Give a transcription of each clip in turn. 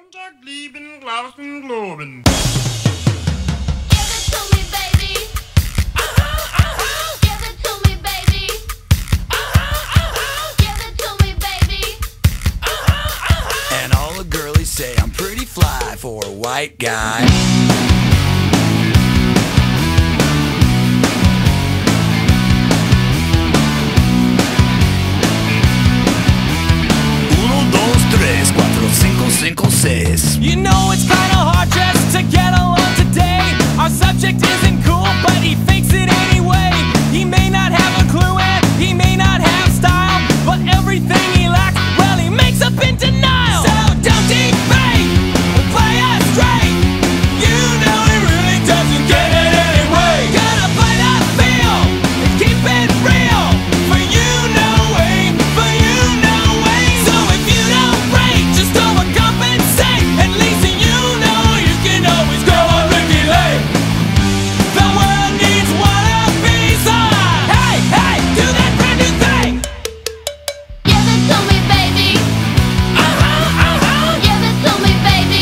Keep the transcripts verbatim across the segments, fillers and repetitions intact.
Sonntag lieben, Glauben, Globen. Give it to me, baby. Uh-huh, uh-huh. Give it to me, baby. Uh-huh, uh-huh. Give it to me, baby. Uh-huh, uh-huh. And all the girlies say I'm pretty fly for a white guy. Uno, dos, tres, cuatro, cinco, cinco, seis. You know it's kinda hard just to get along today. Our subject isn't cool, but he fakes it anyway. He may not have a clue and he may not have style, but everything he lacks, well, he makes up in denial. So don't debate, play us straight. You know he really doesn't get it anyway. Gotta play that feel and keep it real. For you, no way, for you, no way. So if you don't break, just overcompensate. At least you know you can always go on Ricky Lake. The world needs wannabes. Ah, hey, hey, do that brand new thing. Give it to me, baby. Uh-huh, uh-huh, Give it to me, baby.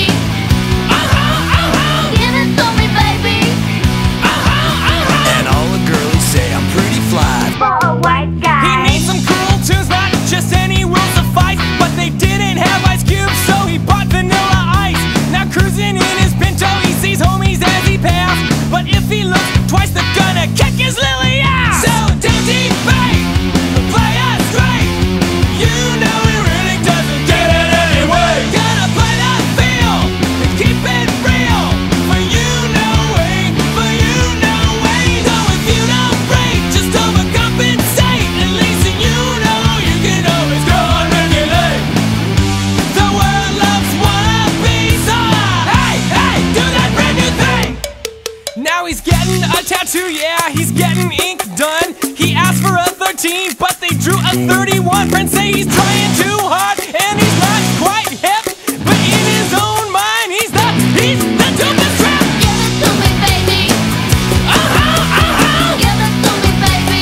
uh-huh, uh-huh, Give it to me, baby. uh-huh, uh-huh. And all the girlies say I'm pretty fly. For a white He guy. needs some cool tunes, not just any rules to fight. But they didn't have Ice Cube, so he bought Vanilla Ice. Now cruising in his Pinto, he sees homies as he passed. But if he looks twice, they're gonna kick his lily ass. So don't debate, play us straight. You know he really doesn't get it anyway. Gotta play that feel and keep it real. For you, no way, for you, no way. So if you don't break, just overcompensate. At least you know you can always go on regulate. The world loves wannabes. Ah, hey, hey, do that brand new thing. Now he's getting a tattoo, yeah, he's getting ink done. He asked for a thirteen, but they drew a thirty-one. Friends say he's trying too hard, and he's not quite hip. But in his own mind, he's the, he's the dopest rap. Give it to me, baby. Uh-huh, uh-huh, Give it to me, baby.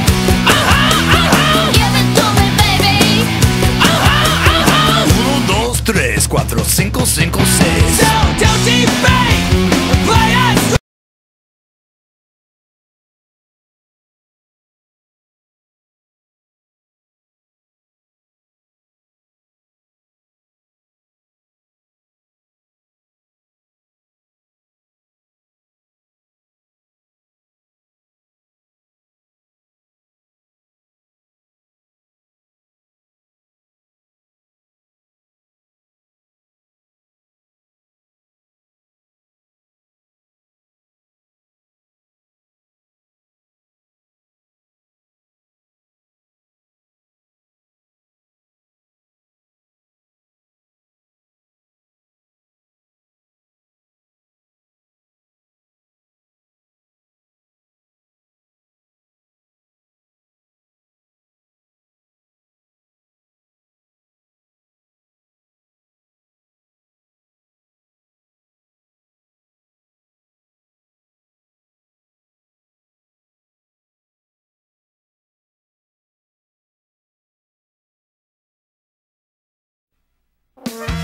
uh-huh, uh-huh, Give it to me, baby. uh-huh, uh-huh. Uno, dos, tres, cuatro, cinco, cinco, seis. So don't debate, play us. Give